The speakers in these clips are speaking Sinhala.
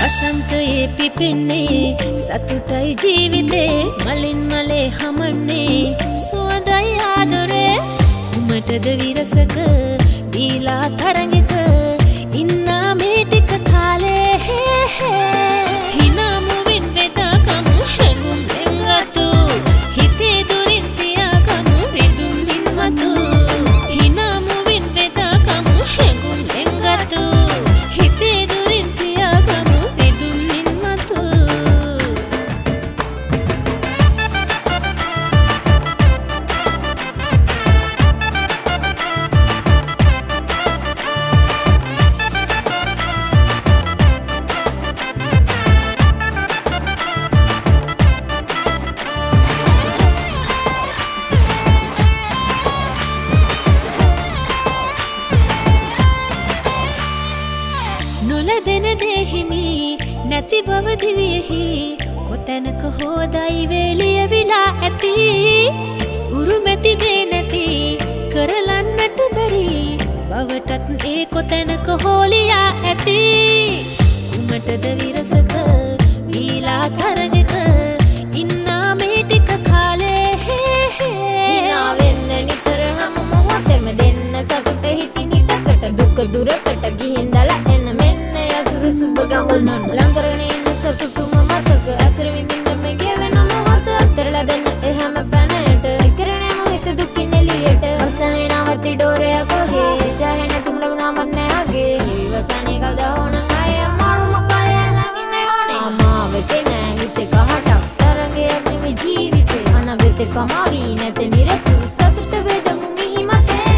වසන්තයේ පිපෙන්නේ සතුටයි ජීවිතේ මලින් මලේ හමන්නේ සුවඳයි ආදරේ කුමටද විරසක දීලා තරඟක ඉන්නා මේ ටික කාලේ හිනාමුවින් වෙදාකමු හැඟුම් එංගතු හිතේ දුරින් තියාකමු රිදුම්මින් මතු හිනාමුවින් වෙදාකමු හැඟුම් එංගතු හිතේ දුරින් තියාකමු රිදුම්මින් මතු නොලැබෙන දෙහිමි නැති බව දිවියෙහි කොතැනක හෝදයි වේලිය විලා ඇති උරුමැති දේ නැති කරලන්නට බැරි බවටත් ඒ කොතැනක හෝලියා ඇති කුමටද විරසක වීලා තරඟක ඉන්නා මේ ටික කාලේ හිනා වෙන්න නිතර හැම මොහොතෙම දෙන්න සතුට හිතින් හිතකට දුක දුරකට ගිහින් දලා එන්න මෙන්න යතුරු සුබ ගමන ලංකරනේ ඉන්න සතුටුම මතක ඇසර විඳින්න මේ ගෙවෙන මොහොත අතර ලැබෙන ඒ හැම පැනට ඉකරනේ මොහිත දුකින් එළියට වසනේ නවති ඩෝරයක් කොහේ ජාහෙන තුම්ලම නමත් නැගේ විවසනේ කවදා හොනන් අය මාරුම කය ළඟින් ඕනේ අමාවතේ නෑ හිතේ කහටක් තරංගයක් නෙමෙයි ජීවිතේ අනගතේ පමාවි නැත නිරතුරු සතුට වේදමු මිහි මතේ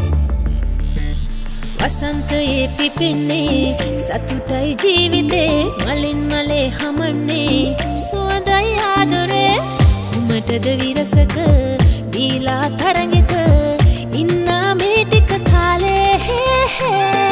වසන්තයේ පිපෙන්නේ සතුටයි ජීවිතේ මලින් මලේ හමන්නේ සුවඳයි ආදරේ කුමටද විරසක දීලා තරඟක ඉන්නා මේ ටික කාලේ